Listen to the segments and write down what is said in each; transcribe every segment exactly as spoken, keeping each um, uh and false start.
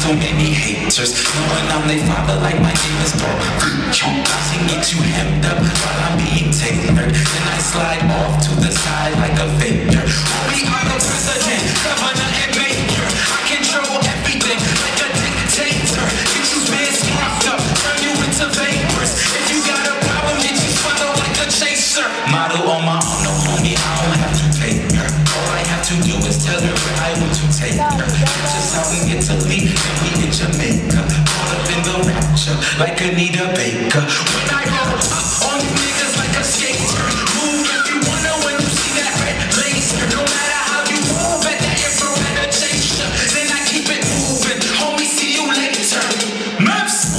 so many haters, knowing I'm their father like my name is Paul. Watching get you hemmed up while I'm being tailored. Then I slide off to the side like a faker. Only I'm the president, governor, and mayor. I control everything like a dictator. Get you big sparked up, turn you into vapors. If you got a problem, get you swallowed like a chaser. Model on my own, no homie, I don't have to pay her. All I have to do is tell her where I want to take her. That's just how we get to leave, then we in Jamaica. Caught up in the rapture, like Anita Baker. When I roll up on you niggas like a skater. Move if you wanna when you see that red laser. No matter how you move at that infrared adjacent, then I keep it moving. Homie, see you later. Mavs.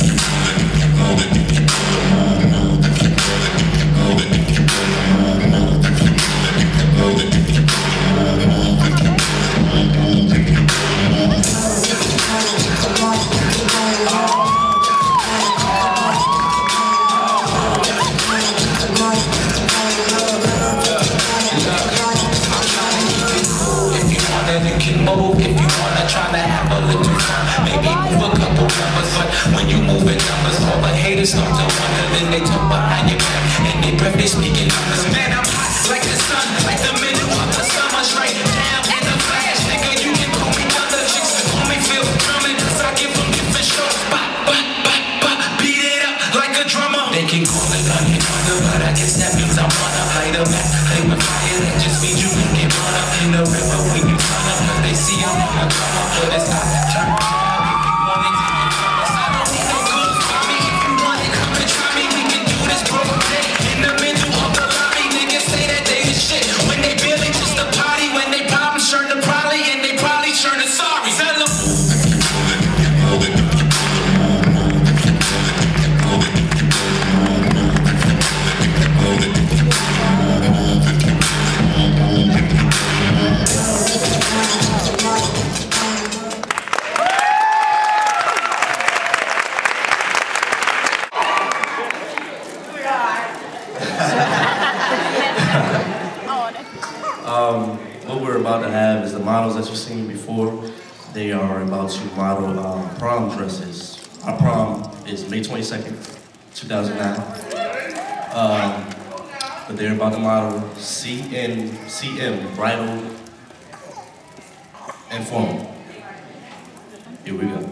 Move if you wanna try to have a little fun. Maybe move a couple numbers, but when you move in numbers, all the haters start to wonder. Then they talk behind your back, and they breath they speaking numbers. Man, I'm hot like the sun, like the middle of the summer, straight down in the flash, nigga. You can call me thunder, chicks call me Phil Drummond, 'cause I give them different shows. Bop, bop, bop, bop, beat it up like a drummer. They can call it onion thunder, but I guess that means I wanna light a match, play with fire. That just means you can get run up in the river when you turn up. They see I'm on the come up, but it's not that turn up. If you want it, take it from us. I don't need no good for me. If you want it, come and try me. We can do this, bro. In the middle of the lobby, niggas say that they the shit. When they barely just a party, when they problems turn to probably, and they probably turn to sorry. Tell them. Um, what we're about to have is the models that you've seen before. They are about to model uh, prom dresses. Our prom is May twenty-second, two thousand nine. Um, but they're about to model C N C M, Bridal and Formal. Here we go.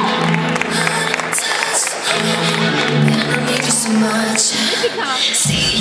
See